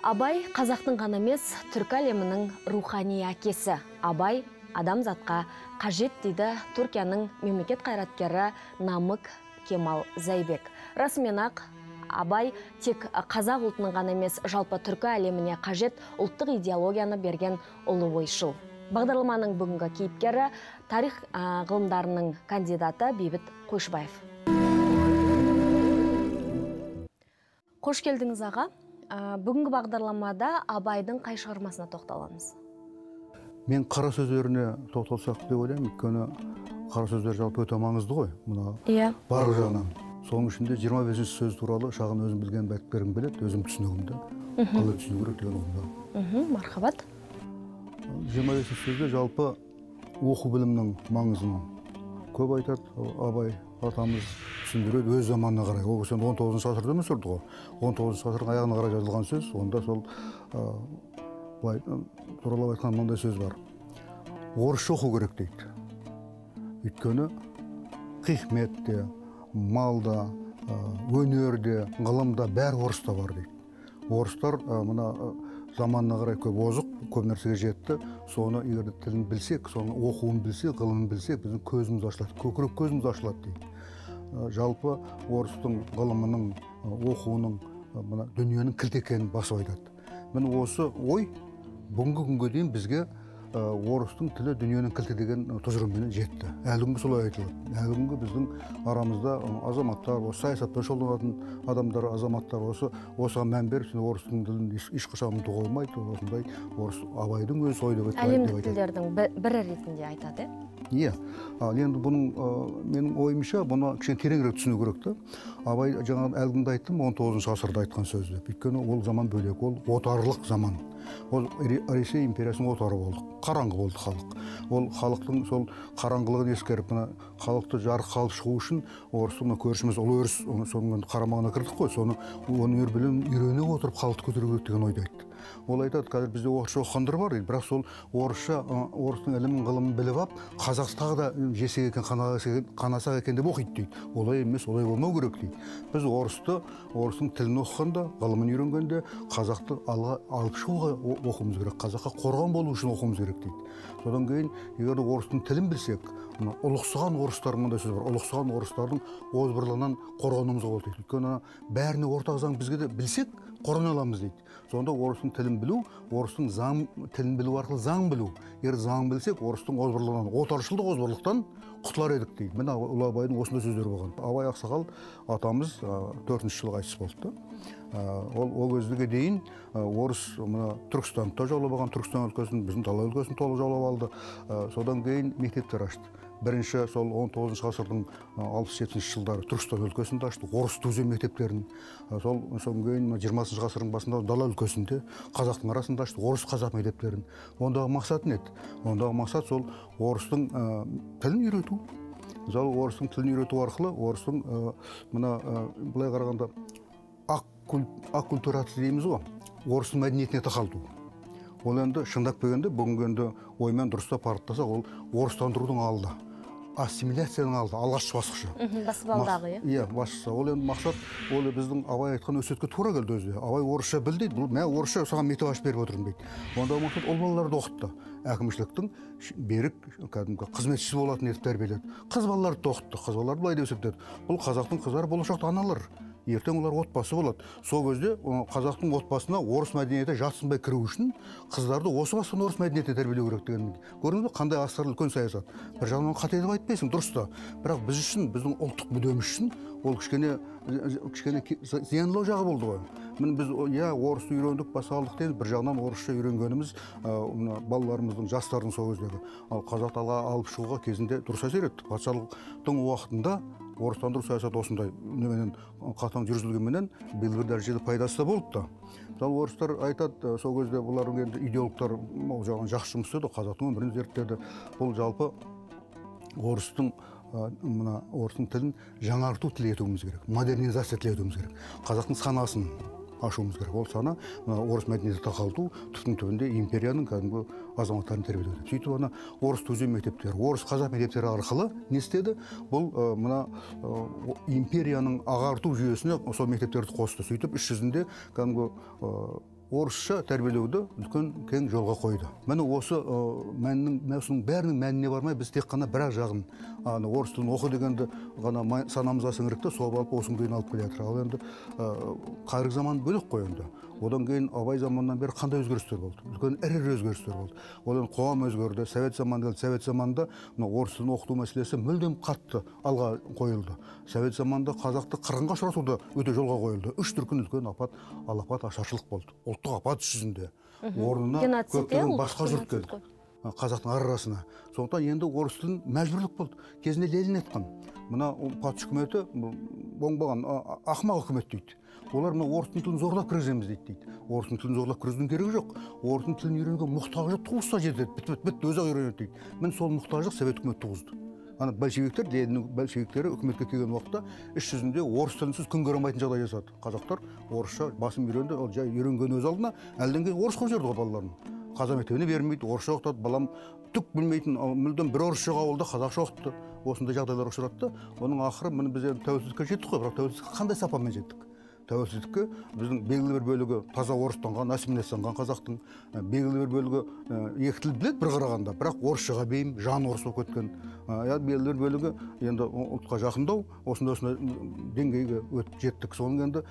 Абай қазақтың ғана емес, түркі әлемінің рухани әкесі. Абай адамзатқа қажет дейді Түркияның мемлекет қайраткері Намык Кемал Зайбек. Расымен-ақ Абай тек қазақ ұлтының ғана емес, жалпы түркі әлеміне қажет ұлттық идеологияны берген ұлы ойшыл. Бағдарламаның бүгінгі кейіпкері тарих ғылымдарының кандидаты Бейбіт Қойшыбаев. Қош келдіңіз аға. Бүгінгі бағдарламада Абайдың қай шығармасына тоқталамыз? Мен қара сөздеріне тоқталсақ деп ойлаймын, өйткені қара сөздер жалпы өте маңызды ғой. Мына барлық жағынан. Соның ішінде 25 сөз туралы шағын өзім білген айтып бергім келеді, өзім түсінігімді. Қалай түсіну керек деген ұғымда. Мархабат. 25 сөзде жалпы оқу білімнің маңызын көп айтады. Абай атамыз түсіндіреді өз заманына қарай. Ол 19 ғасырда емес ұрды ғой. 19 ғасырдың аяғына қарай жазылған сөз. Онда сол туралап айтқан мынандай сөз бар. Орысша оқу керек дейді. Өйткені хикметте, малда, өнерде, ғылымда бәрі орыста бар дейді. Орыстар мына заманына қарай көп озық, көп нәрсеге жетті. Соны егер тілін білсек, соны оқуын білсек, ғылымын білсек, біздің көзіміз ашылады, көкірек көзіміз ашылады дейді. Жалпы орыстың ғылымының, оқуының дүниенің кілт екенін басып айтады. Міне осы ой бүгінгі күнге дейін бізге орыстың тілі дүниенің кілті деген тұжырыммен жетті. Әлі күнге солай айтылады. Әлі күнге біздің арамызда азаматтар, саясатпен шұғылданатын адамдар, азаматтар осыған мән беріп, орыстың тілін ешқашан ұмытуға болмайды. Осындай орыс Абайдың өз ой деп айтады. Әлемдік тілдердің бірі ретінде айтады. Иә. Енді бұның менің ойымша бұны кішкене тереңірек түсіну керек та. Абай жаңа әлгінде айттым, 19 ғасырда айтқан сөз деп. Өйткені ол заман бөлек, ол отарлық заман. Ол Ресей империясының отары болды. Қараңғы болды халық. Ол халықтың сол қараңғылығын ескеріп, халықты жарық қалып шығу үшін орыстың көршіміз ұлы өріс, соның қарамағына кірдік қой. Соны өнер білім үйрене отырып халықты көтеру керек деген ойды айтты. Ол айтады, қазір бізде орысша оқығандар бар дейді, бірақ сол орыстың ілімін ғылымын біліп алып, қазақстағы да жесек екен, қанасақ екен деп оқиды дейді. Олай емес, олай болмау керек дейді. Біз орыстың тілін оқығанда, ғылымын үйренгенде қазақты алға алып шығуға оқуымыз керек, қазаққа қорған болу үшін оқуымыз керек дейді. Содан кейін, егер орыстың тілін білсек, ұлықсыған орыстар мындай сөз бар. Ұлықсыған орыстардың озбырлығынан қорғануымызға болады дейді. Өйткені бәріне ортақ заң бізге де білсек, қорғана аламыз дейді. Сонда орыстың тілін білу, орыстың тілін білу арқылы заң білу. Егер заң білсек, орыстың озбырлығынан, отаршылдық озбырлықтан құтылар едік дейді. Міне Ұлы Абайдың осындай сөздері болған. Абай ақсақал атамыз 4-ші жылы қайтыс болды. Ол кезге дейін орыс Түркістанды жаулап алған, Түркістан өлкесін, біздің дала өлкесін толық жаулап алды. Содан кейін мектептер ашты. Бірінші сол 19 ғасырдың 60-70 жылдары Түркістан өлкесінде ашты, орыс түзем мектептерін. Содан кейін 20 ғасырдың басында дала өлкесінде қазақтың арасында ашты, орыс қазақ мектептерін. Ондағы мақсат не еді? Ондағы мақсат сол орыстың тілін үйрету. Мысалы, орыстың тілін үйрету арқылы орыстың былай қарағанда аккультурация дейміз ғой, орыстың мәдениетіне тақалду. Ол енді шындап келгенде, бүгінгі енді оймен дұрыстап парықтаса, ол орыстандырудың алды, ассимиляцияның алды, алғашқы басқышы. Басып алдағы, иә, басқышы. Ол енді мақсат, ол біздің Абай айтқан өсиетке тура келді өзі. Абай орысша біл дейді, бұл мен орысша саған мектеп ашып беріп отырмын дейді. Онда мақсат ол балаларды оқытты. Әкімшіліктің берік, кәдімгі қызметшісі болатын етіп тәрбиеледі. Қыз балаларды оқытты, қыз балаларды былай деп есептеді. Бұл қазақтың қыздары болашақта аналар. Ертең олар отбасы болады. Сол кезде қазақтың отбасына орыс мәдениеті жатсынбай кіру үшін қыздарды осы бастан орыс мәдениетіне тәрбиелеу керек деген. Көрдіңіз бе, қандай астарлы үлкен саясат. Бір жағынан қате деп айтпайсың, дұрыс та. Бірақ біз үшін, біздің ұлттық мүддеміз үшін ол кішкене зиянлау жағы болды ғой. Міне біз орысты үйрендік, баса алдық дейміз. Bir жағынан орысша үйренгеніміз балаларымыздың, жастардың сол кездегі. Ал қазақты алға алып шығуға кезінде дұрыс әсер етті. Патшалықтың уақытында орыстандыру саясаты осындай неменен қатаң жүргізілгенменен белгілі бір дәрежеде пайдасы да болды да. Мысалы орыстар айтады, сол кезде бұлардың енді идеологтар ол жағынан жақсы жұмыс істеді, қазақтың өмірін зерттеді. Бұл жалпы орыстың тілін жаңарту тіл етуіміз керек, модернизация тіл етуіміз керек. Қазақтың санасын ашуымыз керек. Ол сана орыс мәдениеті тақалту, түптің-түбінде империяның кәдімгі азаматтарын тәрбиелеу. Сөйтіп ана орыс түзем мектептері, орыс қазақ мектептері арқылы не істеді? Бұл империяның ағарту жүйесіне сол мектептерді қосты. Сөйтіп іс жүзінде кәдімгі орысша тәрбиелеуді үлкен кең жолға қойды. Міне осы мәннің бәрінің мәніне бармай, біз тек қана бір-ақ жағын орыс тілін оқы дегенді ғана санамызға сіңірікті, сол алып осының дейін алып келе жатыр. Ал енді қазіргі заман бөлек қой енді. Одан кейін Абай заманынан бері қандай өзгерістер болды? Үлкен ірі өзгерістер болды. Одан қоғам өзгерді. Совет заманында орыс тілін оқыту мәселесі мүлдем қатты алға қойылды. Совет заманында қазақты қырғынға ұшыратуда өте жолға қойылды. 3 дүркін үлкен алапат ашаршылық болды. Ұлттық апат жүзінде. Орнына көптеген басқа жұрт келді. Қазақтың арасына. Сондықтан енді орыс тілін мәжбүрлік болды. Кезінде Ленин айтқан. Мына патша үкіметі оңбаған ақымақ үкімет дейді. Олар мына орыс тілін зорлап кіргіземіз дейді. Орыс тілін зорлап кіргізудің керегі жоқ. Орыс тілін үйренуге мұқтаждық туғызса жетеді. Бітті өзі-ақ үйренеді дейді. Мен сол мұқтаждық совет үкіметі туғызды. Ана большевиктер, Лениннің большевиктері үкіметке келген уақытта іс жүзінде орыс тілінсіз күн көре алмайтын жағдай жасады. Қазақтар орысша басым үйренді, ол жай үйренген өз алдына, әлден кейін орыс қойып жіберді балаларын. Қазақ мектебіне бермейді, орысша оқытады, балам түк білмейтін, мүлдем бір орысша ауылда қазақша оқытты. Осындай жағдайлар ұшыратты. Оның ақыры міне біз тәуелсіздікке жеттік қой, бірақ тәуелсіздікке қандай сапамен жеттік? Тәуелсіздікке біздің белгілі бір бөлігі таза орыстанған, ассимиляцияланған қазақтың, белгілі бір бөлігі екі тіл біледі бір қарағанда, бірақ орысшаға бейім, жан орыс болып кеткен. Белгілі бір бөлігі енді ұлтқа жақындау, осындай деңгейге жеттік. Соның енді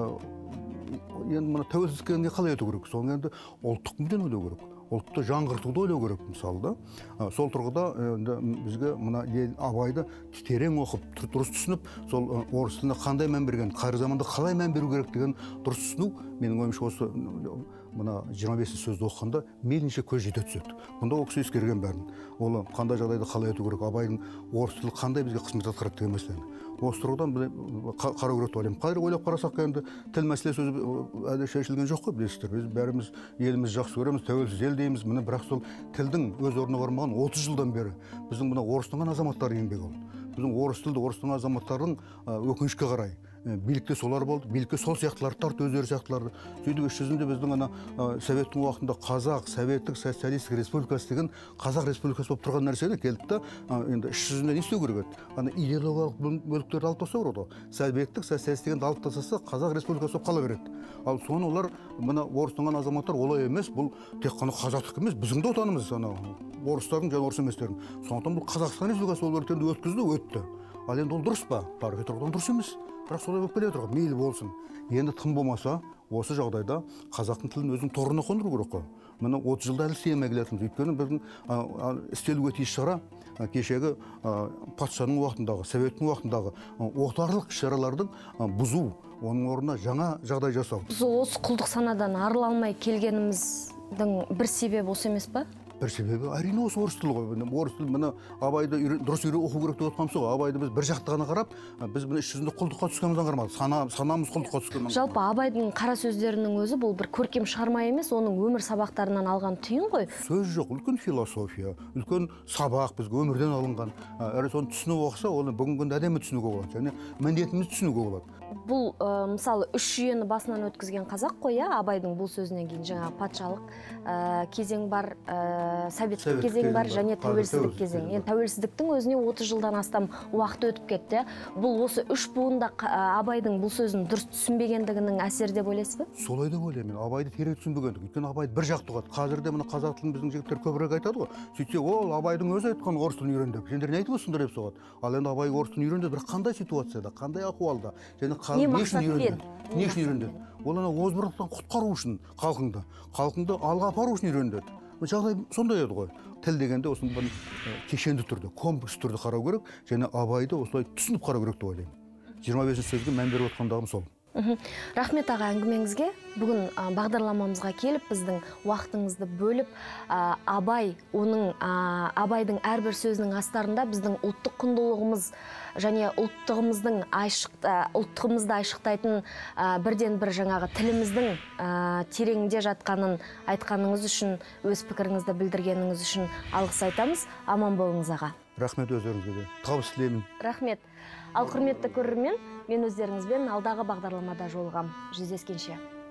мына тәуелсіздікке қалай өту керек? Соның енді ұлттық мүддені ойлау керек. Ұлтты жаңғыртуды ойлау керек мысалы да. Сол тұрғыда бізге мына Абайды терең оқып, дұрыс түсініп, сол орыс тіліне қандай мән берген, қазіргі заманда қалай мән беру керек деген дұрыс түсіну, менің ойымша осы мына 25 сөзді оқығанда мейлінше көз жете түседі. Мұнда ол кісі ескерген бәрін. Ол қандай жағдайда қалай өту керек, Абайдың орыс тілі қандай бізге қызмет атқарады деген мәселені. Осы тұрғыдан қарау керек деп ойлаймын. Қазір ойлап қарасақ енді тіл мәселесі әлі шешілген жоқ қой, білесіздер. Біз бәріміз елімізді жақсы көреміз, тәуелсіз ел дейміз. Міне бірақ сол тілдің өз орнына бармаған 30 жылдан бері біздің мына орыстанған азаматтар еңбегі болды. Біздің орыс тілді орыстанған азаматтардың өкінішке қарай билікте солар болды, билікке сол сияқтыларды тартты, өздері сияқтыларды. Сөйтіп іс жүзінде біздің ана советтің уақытында Қазақ Советтік Социалистік Республикасы деген Қазақ Республикасы болып тұрған нәрсені келді да, енді іс жүзінде не істеу керек еді? Ана идеологиялық бөліктерді алып тастау керек еді. Советтік Социалистік дегенді алып тастаса, Қазақ Республикасы болып қала береді. Ал соны олар мына орыстанған азаматтар олай емес, бұл тек қана қазақтық емес, біздің де отанымыз, ана орыстардың және орыс еместердің. Сондықтан бұл Қазақстан Республикасы болып өтті. Ал енді ол дұрыс па? Тарихи тұрғыдан дұрыс емес. Бірақ солай болып келе жатыр, мейлі болсын. Енді тым болмаса, осы жағдайда қазақтың тілін өзінің торына қондыру керек қой. Міне 30 жылда әлі істемей келатырмыз. Өйткені біздің істелуге тиіс шара кешегі патшаның уақытындағы, советтің уақытындағы отарлық шаралардың бұзу, оның орнына жаңа жағдай жасау. Біз осы құлдық санадан арыла алмай келгеніміздің бір себебі осы емес па? Бір себебі әрине осы орыс тілі ғой. Орыс тілі міне Абайды дұрыс оқу керек деп отқанымыз ғой. Абайды біз бір жақты ғана қарап, біз міне іс жүзінде құлдыққа түскенімізден қарамадық. Санамыз құлдыққа түскен. Жалпы Абайдың қара сөздерінің өзі бұл бір көркем шығарма емес, оның өмір сабақтарынан алған түйін ғой. Сөз жоқ, үлкен философия, үлкен сабақ бізге өмірден алынған. Әрі соны түсініп оқыса, оны бүгінгі күнде әдемі түсінуге болады, және міндетімізді түсінуге болады. Бұл мысалы үш жүйені басынан өткізген қазақ қой, Абайдың бұл сөзінен кейін жаңағы патшалық кезең бар, советтік кезең бар және тәуелсіздік кезең. Енді тәуелсіздіктің өзіне 30 жылдан астам уақыт өтіп кетті. Бұл осы үш буында Абайдың бұл сөзін дұрыс түсінбегендігінің әсері деп ойлайсыз ба? Солай деп ойлаймын. Абайды терең түсінбегендік. Өйткені Абайды бір жақты ұғады. Қазірде мына қазақ тілін біздің жігіттер көбірек айтады ғой. Сөйтсе, ол Абайдың өзі айтқан орыс тілін үйренді. Сендер не айтып отырсыңдар деп соғады. Ал енді Абай орыс тілін үйренді, бірақ қандай ситуацияда, қандай ахуалда, және не үшін үйренді? Ол ана озбырлықтан құтқару үшін халқыңды алға апару үшін үйренді. Жағдай сондай еді ғой. Тіл дегенде осыны кешенді түрде, комплекс түрде қарау керек, және Абайды осылай түсініп қарау керек деп ойлаймын. 25 сөзге мән беріп отқандағым сол. Рахмет аға әңгімеңізге. Бүгін бағдарламамызға келіп, біздің уақытыңызды бөліп, Абайдың әрбір сөзінің астарында біздің ұлттық құндылығымыз және ұлттығымызды айшықтайтын бірден бір жаңағы тіліміздің тереңінде жатқанын айтқаныңыз үшін, өз пікіріңізді білдіргеніңіз үшін алғыс айтамыз. Аман болыңыз аға. Рахмет өздеріңізге де. Табыс тілеймін. Рахмет. Ал құрметті көрермен, мен өздеріңізбен алдағы бағдарламада жолығам. Жүздескенше.